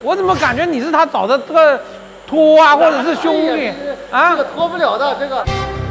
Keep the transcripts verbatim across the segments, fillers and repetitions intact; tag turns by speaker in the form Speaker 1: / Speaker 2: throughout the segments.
Speaker 1: 我怎么感觉你是他找的这个托啊，或者是兄弟啊？
Speaker 2: 这个脱不了的这个。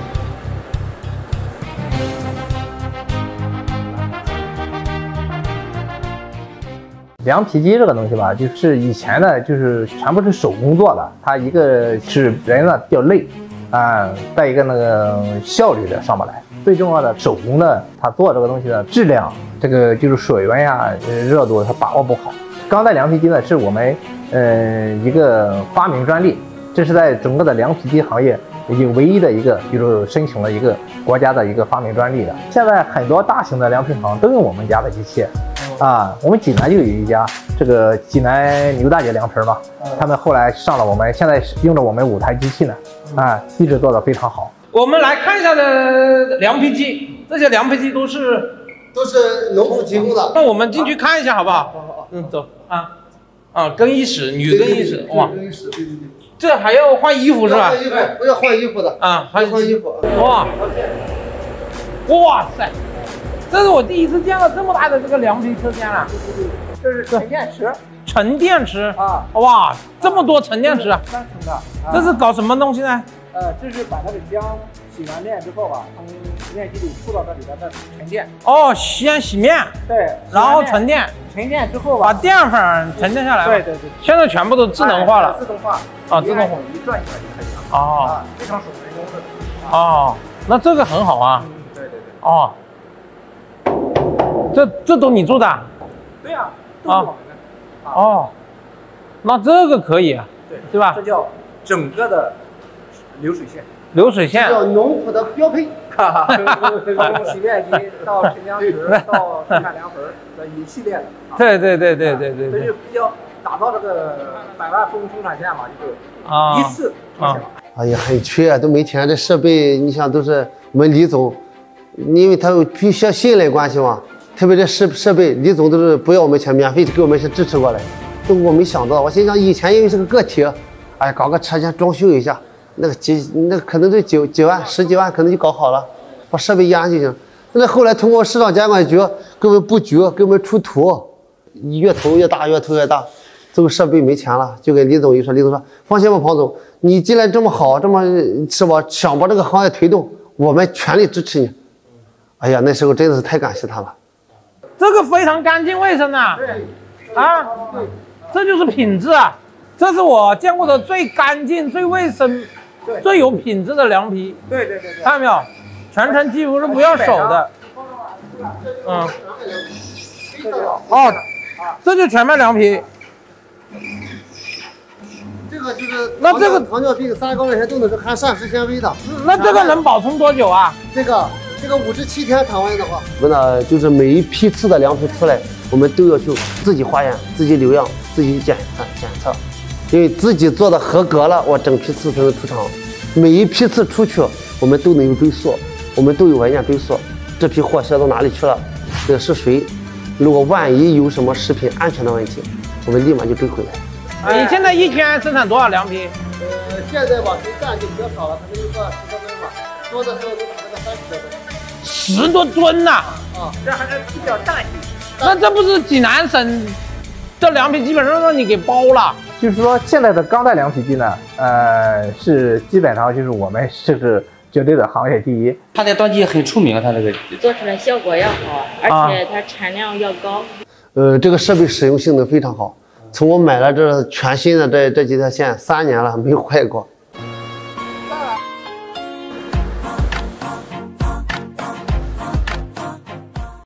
Speaker 3: 凉皮机这个东西吧，就是以前呢，就是全部是手工做的，它一个是人呢比较累啊，再一个那个效率的上不来。最重要的手工的，它做这个东西的质量，这个就是水温呀、热度，它把握不好。钢带凉皮机呢，是我们呃一个发明专利，这是在整个的凉皮机行业已经唯一的一个，就是申请了一个国家的一个发明专利的。现在很多大型的凉皮行都用我们家的机器。啊，我们济南就有一家，这个济南牛大姐凉皮嘛，他们后来上了我们，现在用着我们五台机器呢，啊，一直做得非常好。
Speaker 1: 我们来看一下的凉皮机，这些凉皮机都是
Speaker 2: 都是农夫提供的。
Speaker 1: 那我们进去看一下好不好？
Speaker 2: 好好好，
Speaker 1: 嗯，走啊啊，更衣室，女更衣室，哇，
Speaker 2: 更衣室，对对对。
Speaker 1: 这还要换衣服是吧？
Speaker 2: 换衣服，不要换衣服的
Speaker 1: 啊，
Speaker 2: 换换衣服。
Speaker 1: 哇，哇塞！这是我第一次见到这么大的这个凉皮车间了。
Speaker 4: 这是沉电池，
Speaker 1: 沉电池
Speaker 4: 啊，
Speaker 1: 哇，这么多沉电池啊！
Speaker 4: 三层的。啊、
Speaker 1: 这是搞什么东西呢？
Speaker 4: 呃，这是把它的浆洗完面之后吧，从面机里吐到这里边再沉淀。
Speaker 1: 哦，先洗面，
Speaker 4: 对，
Speaker 1: 然后沉淀，
Speaker 4: 沉淀之后吧，
Speaker 1: 把淀粉沉淀下来。
Speaker 4: 对对对。
Speaker 1: 现在全部都智能化了。
Speaker 4: 哎、自动化。
Speaker 1: 啊，自动化。
Speaker 4: 一转起来就可以了。
Speaker 1: 哦。
Speaker 4: 啊，非常省人工的。
Speaker 1: 哦，那这个很好啊。
Speaker 4: 嗯，对对对。
Speaker 1: 哦。这这都你做的？
Speaker 4: 对呀、啊，都是我们的。啊、
Speaker 1: 哦，那这个可以啊，
Speaker 4: 对
Speaker 1: 对吧？
Speaker 4: 这叫整个的流水线。
Speaker 1: 流水线。
Speaker 2: 叫农圃的标配。
Speaker 4: 哈哈，从洗面机到沉浆池到生产凉粉的一系列的。啊、
Speaker 1: 对对对对对对。
Speaker 4: 这就比较打造这个百万富翁生产线嘛，就是啊一次做起来。
Speaker 2: 哎呀，很缺啊，都没钱。这设备，你想都是我们李总，因为他有必须要信任关系嘛。特别这设设备，李总都是不要我们钱，免费给我们是支持过来，这我没想到。我心想以前因为是个个体，哎，搞个车间装修一下，那个几那个可能就九几万、十几万可能就搞好了，把设备压就行。那后来通过市场监管局给我们布局，给我们出图，越投越大，越投越大。这个设备没钱了，就跟李总一说，李总说放心吧，庞总，你既然这么好，这么是吧，想把这个行业推动，我们全力支持你。哎呀，那时候真的是太感谢他了。
Speaker 1: 这个非常干净卫生啊！啊，这就是品质啊！这是我见过的最干净、最卫生、最有品质的凉皮。
Speaker 4: 对对对对，
Speaker 1: 看到没有？全程几乎是不要手的。嗯。哦，这就全麦凉皮。
Speaker 2: 这个就是
Speaker 1: 那这个
Speaker 2: 糖尿病、三高那些都能是含膳食纤维的。
Speaker 1: 那这个能保存多久啊？
Speaker 2: 这个。这个五至七天常温的话，我们呢就是每一批次的凉皮出来，我们都要去自己化验、自己留样、自己检测检测，因为自己做的合格了，我整批次才能出厂。每一批次出去，我们都能有追溯，我们都有文件追溯，这批货销到哪里去了，这是谁？如果万一有什么食品安全的问题，我们立马就追回来。
Speaker 1: 你现在一天生产多少凉皮？
Speaker 2: 呃，现在吧，谁干就比较少了，可能有个十多吨吧，多的时候都达到个三十多吨。
Speaker 1: 十多吨呐！
Speaker 2: 啊，
Speaker 4: 这还是比较淡季。
Speaker 1: 那这不是济南省这凉皮基本上让你给包了？
Speaker 3: 就是说，现在的钢带凉皮机呢，呃，是基本上就是我们这是绝对的行业第一。
Speaker 5: 它在当地很出名，它这个
Speaker 6: 做出来效果要好，而且它产量要高。
Speaker 2: 呃，这个设备使用性能非常好。从我买了这全新的这这几条线，三年了没坏过。